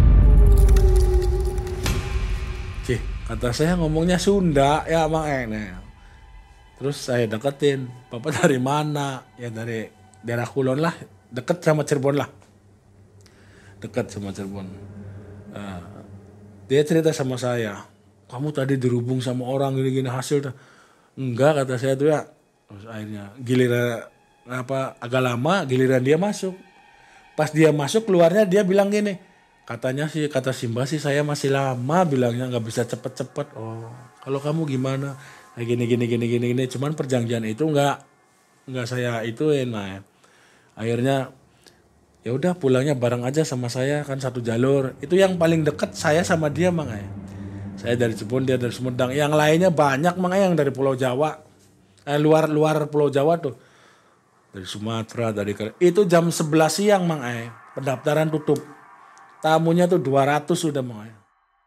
Cih, kata saya ngomongnya Sunda ya Mang eh. Nah, terus saya deketin, Bapak dari mana? Ya dari daerah Kulon lah, deket sama Cirebon lah. Dekat sama Cirebon. Uh, dia cerita sama saya, kamu tadi dirubung sama orang gini-gini hasil. Enggak, kata saya tuh ya. Terus akhirnya giliran apa agak lama giliran dia masuk. Pas dia masuk keluarnya dia bilang gini, katanya sih kata Simba sih saya masih lama bilangnya nggak bisa cepet-cepet. Oh kalau kamu gimana? Nah, gini gini gini gini gini. Cuman perjanjian itu nggak nggak saya ituin nah. Akhirnya ya udah pulangnya bareng aja sama saya kan satu jalur. Itu yang paling deket saya sama dia mang ya. Saya dari Cirebon dia dari Sumedang. Yang lainnya banyak mang yang dari Pulau Jawa. Eh, luar luar Pulau Jawa tuh. Dari Sumatera, dari itu jam sebelas siang mang ay. Pendaftaran tutup. Tamunya tuh dua ratus sudah mang ay.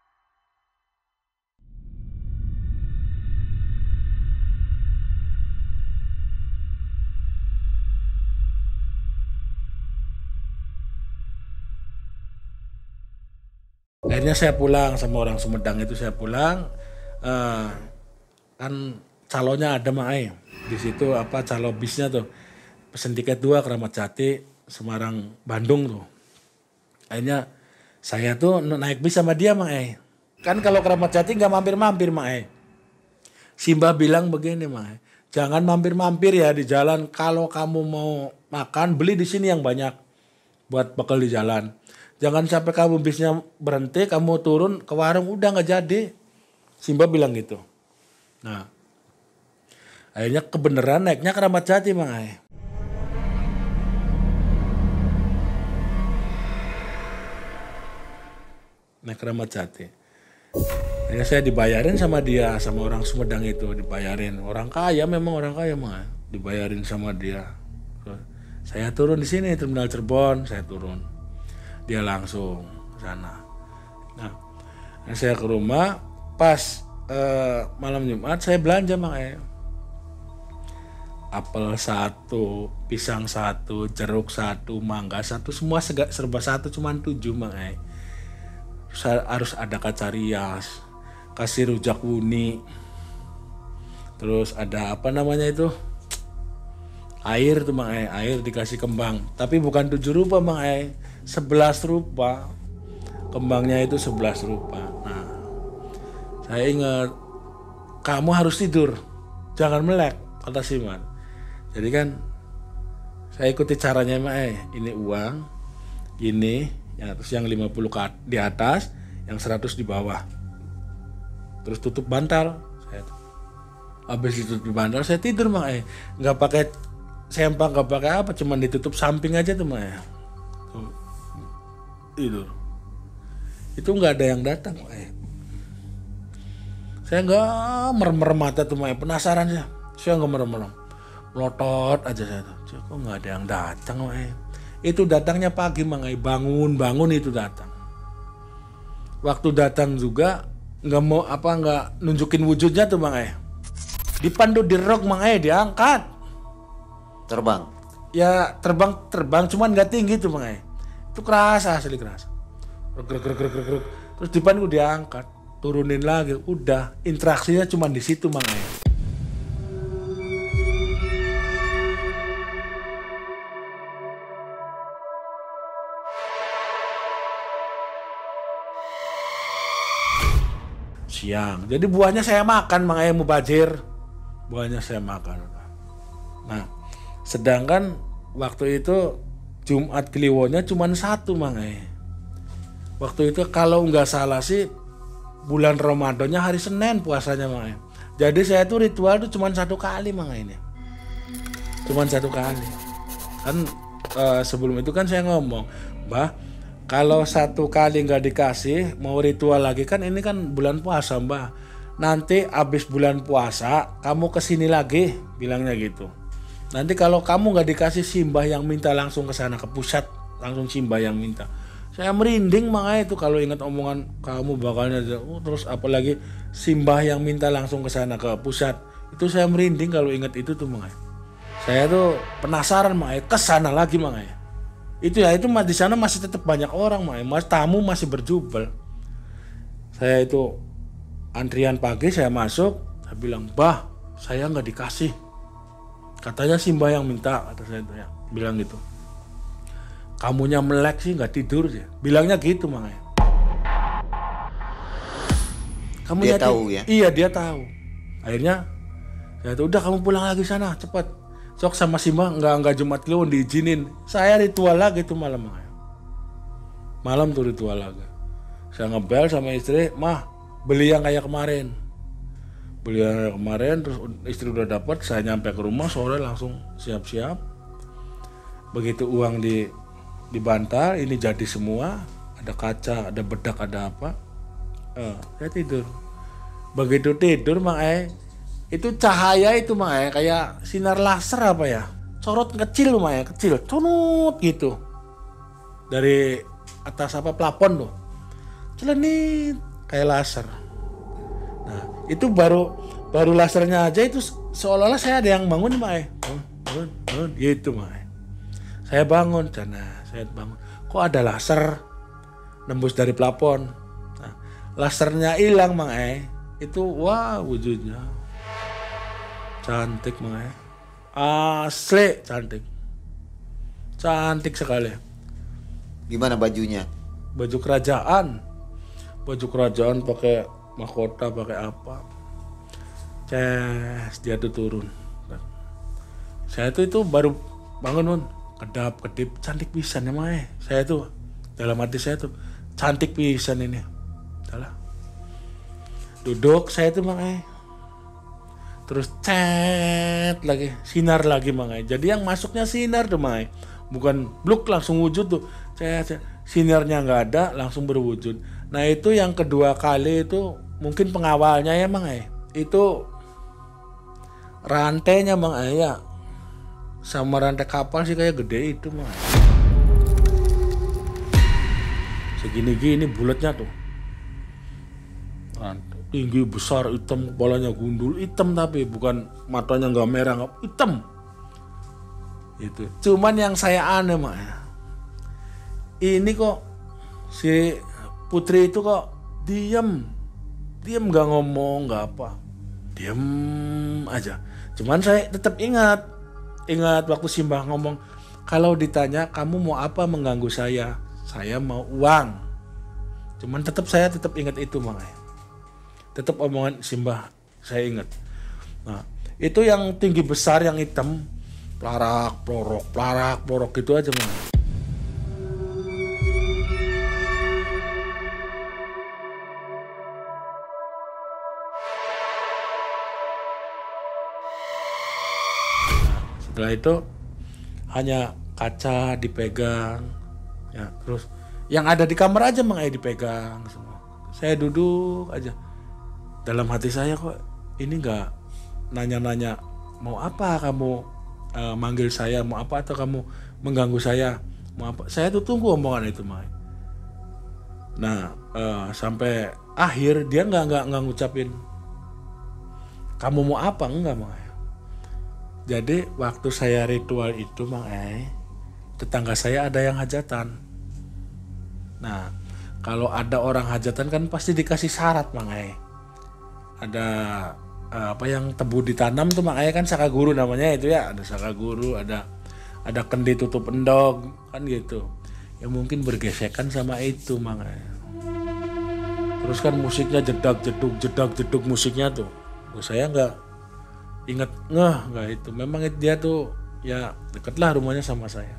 Akhirnya saya pulang sama orang Sumedang itu saya pulang. Uh, kan calonnya ada mang ay. Di situ apa calo bisnya tuh. Pesen tiket dua Keramat Jati, Semarang, Bandung tuh. Akhirnya saya tuh naik bis sama dia mang eh. Kan kalau Keramat Jati nggak mampir-mampir mang eh. Simba bilang begini mang eh. Jangan mampir-mampir ya di jalan. Kalau kamu mau makan beli di sini yang banyak buat bekal di jalan. Jangan sampai kamu bisnya berhenti, kamu turun ke warung udah nggak jadi. Simba bilang gitu. Nah, akhirnya kebenaran naiknya Keramat Jati mang eh. Naik Keramat Jati. Ya saya dibayarin sama dia, sama orang Sumedang itu dibayarin. Orang kaya memang orang kaya mah, dibayarin sama dia. Saya turun di sini Terminal Cirebon, saya turun. Dia langsung ke sana. Nah, saya ke rumah pas eh, malam Jumat saya belanja mah eh. Apel satu, pisang satu, jeruk satu, mangga satu, semua serba satu cuman tujuh mah eh. Harus ada kaca rias, kasih rujak wuni, terus ada apa namanya itu air tuh mang ay, air dikasih kembang, tapi bukan tujuh rupa mang ay, sebelas rupa, kembangnya itu sebelas rupa. Nah, saya ingat kamu harus tidur, jangan melek kata Siman. Jadi kan saya ikuti caranya mang ay, ini uang, ini. Ya, terus yang lima puluh di atas, yang seratus di bawah. Terus tutup bantal. Saya habis ditutup bantal saya tidur mang eh. Enggak pakai sempak, enggak pakai apa, cuman ditutup samping aja tuh mang eh. Tuh. Tidur. Itu enggak ada yang datang mang eh. Saya enggak merem-merem mata tuh mang eh. Penasaran saya. Saya enggak merem-merem. Melotot aja saya tuh. Kok enggak ada yang datang mang eh. Itu datangnya pagi mang ay, bangun-bangun itu datang. Waktu datang juga nggak mau apa nggak nunjukin wujudnya tuh mang ay. Dipandu di rok mang ay, diangkat.
Terbang.
Ya terbang terbang cuman nggak tinggi tuh mang ay. Itu kerasa asli kerasa. Grek grek grek grek. Terus dipandu diangkat, turunin lagi, udah interaksinya cuman di situ mang ay. Siang. Jadi buahnya saya makan mang ayam mubazir. Buahnya saya makan. Nah, sedangkan waktu itu Jumat Kliwonnya cuma satu mang ayam. Waktu itu kalau nggak salah sih bulan Ramadannya hari Senin puasanya mang ayam. Jadi saya tuh ritual tuh cuma satu kali mang ayam. Cuma satu kali. Kan uh, sebelum itu kan saya ngomong, Mbah, kalau satu kali nggak dikasih, mau ritual lagi kan ini kan bulan puasa mbak. Nanti abis bulan puasa, kamu kesini lagi, bilangnya gitu. Nanti kalau kamu nggak dikasih simbah yang minta langsung ke sana ke pusat, langsung simbah yang minta. Saya merinding makanya itu kalau ingat omongan kamu bakalnya, oh, terus apalagi simbah yang minta langsung ke sana ke pusat, itu saya merinding kalau ingat itu tuh makanya. Saya tuh penasaran makanya, ke sana lagi makanya. Itu ya itu di sana masih tetap banyak orang mas tamu masih berjubel. Saya itu antrian pagi saya masuk, saya bilang bah saya nggak dikasih, katanya Simba yang minta, kata saya itu ya bilang gitu. Kamunya melek sih nggak tidur sih, bilangnya gitu makanya. Kamu
Dia
nyati-
tahu ya?
Iya dia tahu. Akhirnya saya tuh udah kamu pulang lagi sana cepat. Sok sama si Mah nggak nggak Jumat Kliwon diizinin. Saya ritual lagi tuh malam. Malam tuh ritual lagi. Saya ngebel sama istri, Mah beli yang kayak kemarin. Beli yang kayak kemarin, terus istri udah dapat, saya nyampe ke rumah sore langsung siap-siap. Begitu uang di dibantal, ini jadi semua, ada kaca, ada bedak, ada apa. Eh, saya tidur. Begitu tidur Mang Eh, itu cahaya itu Mang Eh kayak sinar laser apa ya? Sorot kecil Mang Eh, kecil, cunut gitu. Dari atas apa plafon tuh. Celenit kayak laser. Nah, itu baru baru lasernya aja itu seolah-olah saya ada yang bangun Mang Eh. Bangun, bangun, bangun, gitu Mang Eh. Saya bangun, sana saya bangun. Kok ada laser nembus dari plafon? Nah, lasernya hilang Mang Eh. Itu wah wujudnya cantik Mang Eh. Asli cantik. Cantik sekali.
Gimana bajunya?
Baju kerajaan. Baju kerajaan pakai mahkota, pakai apa. Ces, dia tuh turun. Saya tuh itu baru bangun Nun. Kedap, kedip, cantik pisan ya Mang Eh. Saya tuh dalam hati saya tuh cantik pisan ini. Salah. Duduk saya tuh Mang Eh. Terus cet lagi, sinar lagi Mang Eh. Jadi yang masuknya sinar tuh Mang Eh. Bukan bluk langsung wujud tuh. Cet, cet. Sinarnya nggak ada langsung berwujud. Nah itu yang kedua kali itu mungkin pengawalnya ya Mang Eh. Itu rantainya Mang Eh ya. Sama rantai kapal sih kayak gede itu Mang Eh. Segini-gini bulatnya tuh. Rantai tinggi besar hitam, kepalanya gundul hitam tapi bukan matanya nggak merah nggak hitam. Itu. Cuman yang saya aneh Mang Eh. Ini kok si putri itu kok diem, diem nggak ngomong nggak apa, diem aja. Cuman saya tetap ingat, ingat waktu Simbah ngomong kalau ditanya kamu mau apa mengganggu saya, saya mau uang. Cuman tetap saya tetap ingat itu Mang Eh. Tetap omongan Simbah saya ingat. Nah itu yang tinggi besar yang hitam, pelarak, pelorok, pelarak, pelorok gitu aja Mang Eh. Setelah itu hanya kaca dipegang, ya terus yang ada di kamar aja Mang Eh dipegang semua. Saya duduk aja. Dalam hati saya kok ini nggak nanya-nanya mau apa kamu uh, manggil saya mau apa atau kamu mengganggu saya mau apa. Saya tuh tunggu omongan itu Mang Eh. Nah uh, sampai akhir dia nggak nggak nggak ngucapin kamu mau apa enggak Mang Eh. Jadi waktu saya ritual itu Mang Eh, tetangga saya ada yang hajatan. Nah, kalau ada orang hajatan kan pasti dikasih syarat Mang Eh. Ada uh, apa yang tebu ditanam tuh Mang Eh kan saka guru namanya itu ya, ada saka guru, ada ada kendi tutup endog kan gitu. Ya mungkin bergesekan sama itu Mang Eh. Terus kan musiknya jedak jeduk jedak jeduk musiknya tuh. Oh, saya nggak ingat ngeh nggak itu, memang dia tuh ya deket lah rumahnya sama saya.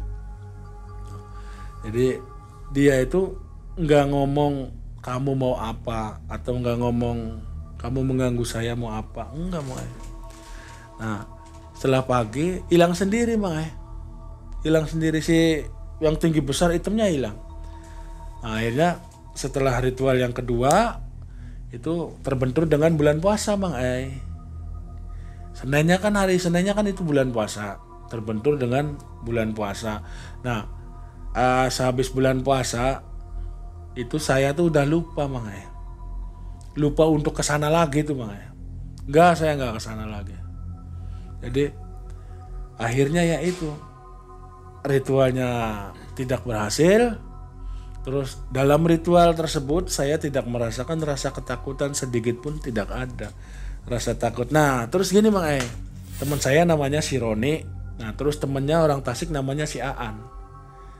Jadi dia itu nggak ngomong kamu mau apa atau nggak ngomong kamu mengganggu saya mau apa, enggak Mang Eh. Nah setelah pagi hilang sendiri Mang Eh, hilang sendiri si yang tinggi besar hitamnya hilang. Nah, akhirnya setelah ritual yang kedua itu terbentur dengan bulan puasa Mang Eh. Seninnya kan hari Seninnya kan itu bulan puasa, terbentur dengan bulan puasa. Nah, uh, sehabis bulan puasa itu saya tuh udah lupa Mang Eh. Lupa untuk kesana lagi tuh Mang Eh. Enggak, saya nggak kesana lagi. Jadi akhirnya ya itu ritualnya tidak berhasil. Terus dalam ritual tersebut saya tidak merasakan rasa ketakutan sedikit pun, tidak ada rasa takut. Nah terus gini Mang Eh, teman saya namanya si Roni. Nah terus temennya orang Tasik namanya si Aan.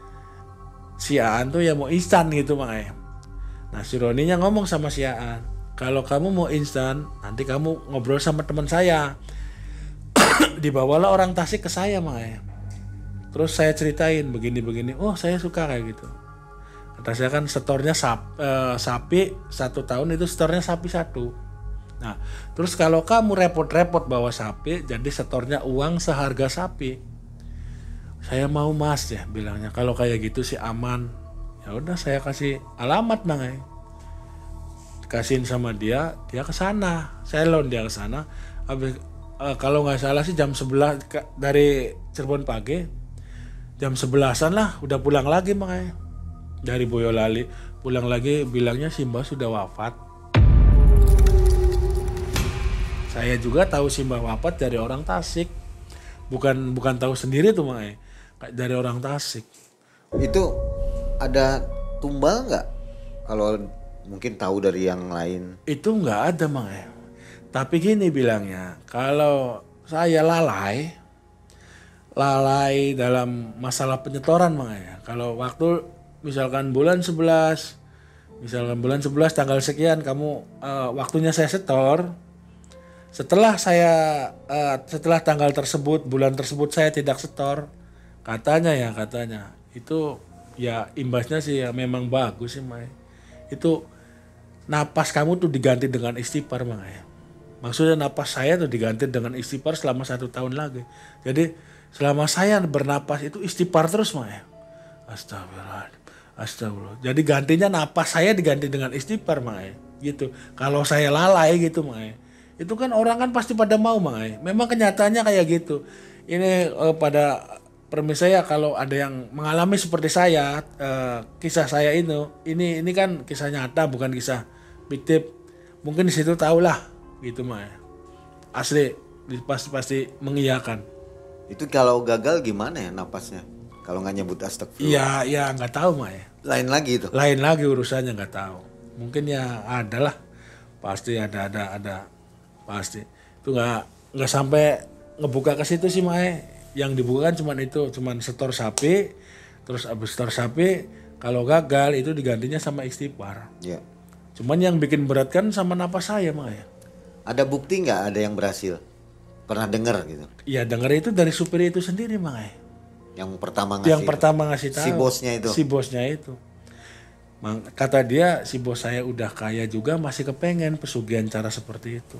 Si Aan tuh ya mau instan gitu Mang Eh. Nah si Roninya ngomong sama si Aan, kalau kamu mau instan, nanti kamu ngobrol sama teman saya. Dibawalah orang Tasik ke saya, makanya. Terus saya ceritain begini-begini, oh saya suka kayak gitu. Kata saya kan setornya sap, eh, sapi satu tahun itu setornya sapi satu. Nah, terus kalau kamu repot-repot bawa sapi, jadi setornya uang seharga sapi. Saya mau mas ya bilangnya, kalau kayak gitu sih aman. Ya udah saya kasih alamat makanya. Kasihin sama dia, dia ke sana. Saya loan dia ke sana. Habis eh, kalau nggak salah sih jam sebelas dari Cirebon pagi, jam sebelasan lah udah pulang lagi makanya. Dari Boyolali pulang lagi bilangnya si Mbah sudah wafat. Saya juga tahu si Mbah wafat dari orang Tasik. Bukan bukan tahu sendiri tuh makanya. Dari orang Tasik.
Itu ada tumbal nggak? Kalau mungkin tahu dari yang lain.
Itu nggak ada makanya. Tapi gini bilangnya, kalau saya lalai, lalai dalam masalah penyetoran makanya. Kalau waktu misalkan bulan sebelas, misalkan bulan sebelas tanggal sekian kamu uh, waktunya saya setor. Setelah saya uh, setelah tanggal tersebut, bulan tersebut saya tidak setor, katanya ya katanya itu ya imbasnya sih ya memang bagus sih Mai. Itu napas kamu tuh diganti dengan istighfar makanya. Maksudnya napas saya tuh diganti dengan istighfar selama satu tahun lagi. Jadi selama saya bernapas itu istighfar terus makanya. Astagfirullah, astagfirullah. Jadi gantinya napas saya diganti dengan istighfar makanya. Gitu. Kalau saya lalai gitu makanya. Itu kan orang kan pasti pada mau makanya. Memang kenyataannya kayak gitu. Ini eh, pada permis saya kalau ada yang mengalami seperti saya, eh, kisah saya ini, ini ini kan kisah nyata bukan kisah fiktif. Mungkin di situ tahulah gitu mah. Asli pasti pasti mengiyakan.
Itu kalau gagal gimana ya napasnya? Kalau nggak nyebut astagfirullah.
Iya, iya nggak tahu mah ya.
Lain lagi itu.
Lain lagi urusannya nggak tahu. Mungkin ya ada lah. Pasti ada ada ada pasti. Itu nggak nggak sampai ngebuka ke situ sih Mae. Yang dibuka kan cuman itu, cuman setor sapi, terus abis setor sapi, kalau gagal itu digantinya sama istighfar.
Ya.
Cuman yang bikin berat kan sama napas saya mah ya.
Ada bukti nggak ada yang berhasil? Pernah dengar gitu?
Iya dengar itu dari supir itu sendiri mah ya.
Yang pertama ngasih.
Yang pertama ngasih tahu.
Si bosnya itu.
Si bosnya itu. Mang- Kata dia si bos saya udah kaya juga masih kepengen pesugihan cara seperti itu.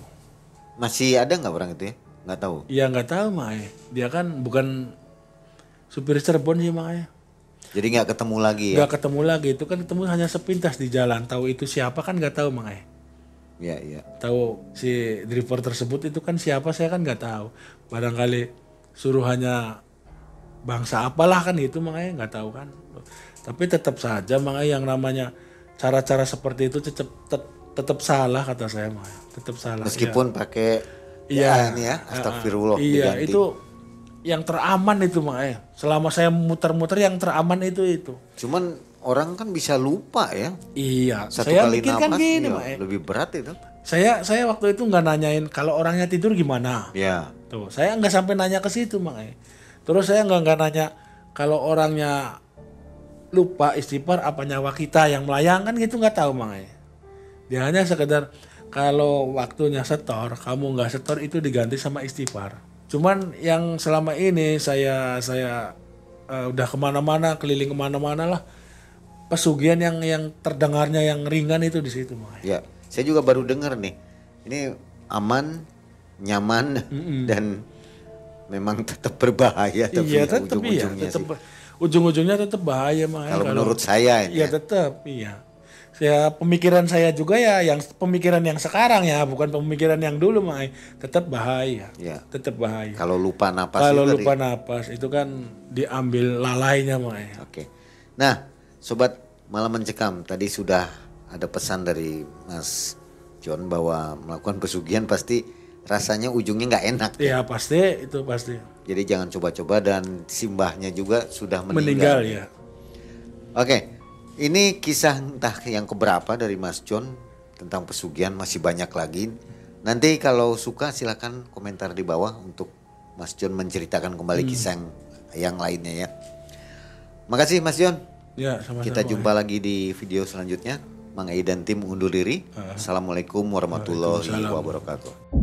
Masih ada nggak orang itu ya? Nggak tahu.
Iya nggak tahu mah ya. Dia kan bukan supir Cirebon sih mah ya.
Jadi nggak ketemu lagi ya?
Nggak ketemu lagi, itu kan ketemu hanya sepintas di jalan. Tahu itu siapa kan nggak tahu makanya.
Iya iya.
Tahu si driver tersebut itu kan siapa saya kan nggak tahu. Barangkali suruhannya bangsa apalah kan itu makanya nggak tahu kan. Tapi tetap saja makanya yang namanya cara-cara seperti itu tetap tetap, tetap salah kata saya makanya. Tetap salah.
Meskipun pakai
Iya,
ya, ini ya astagfirullah
iya
diganti.
itu yang teraman itu makanya. Selama saya muter-muter yang teraman itu itu.
Cuman orang kan bisa lupa ya.
Iya,
Satu
saya
kali
mikir kan
napas
gini
ya,
makanya.
lebih berat itu.
Saya saya waktu itu nggak nanyain kalau orangnya tidur gimana.
Ya.
Tuh, saya nggak sampai nanya ke situ makanya. Terus saya nggak nggak nanya kalau orangnya lupa istighfar apa nyawa kita yang melayang kan gitu nggak tahu makanya. Dia hanya sekedar kalau waktunya setor, kamu nggak setor itu diganti sama istighfar. Cuman yang selama ini saya saya uh, udah kemana-mana, keliling kemana-mana lah, pesugihan yang yang terdengarnya yang ringan itu di situ makanya.
Ya, saya juga baru dengar nih. Ini aman, nyaman dan memang tetap berbahaya tapi
Iya
ya,
tetap iya,
ujung-ujungnya
tetap
sih.
ujung-ujungnya tetap bahaya makanya.
Kalau menurut saya ini
Iya
ya.
tetap iya. Ya pemikiran saya juga ya yang pemikiran yang sekarang ya bukan pemikiran yang dulu makanya tetap bahaya.
Ya.
Tetap bahaya.
Kalau lupa napas
Kalau
itu
lupa
tadi.
napas itu kan diambil lalainya makanya.
Oke. Nah, sobat Malam Mencekam, tadi sudah ada pesan dari Mas John bahwa melakukan pesugihan pasti rasanya ujungnya nggak enak.
Iya pasti itu pasti.
Jadi jangan coba-coba dan simbahnya juga sudah
Meninggal
meninggal.
ya.
Oke. Ini kisah entah yang keberapa dari Mas John tentang pesugihan, masih banyak lagi. Nanti kalau suka silakan komentar di bawah untuk Mas John menceritakan kembali kisah yang, yang lainnya ya. Makasih Mas John.
Ya sama-sama.
Kita jumpa lagi di video selanjutnya. Mang Ei dan tim undur diri. Assalamualaikum warahmatullahi wabarakatuh.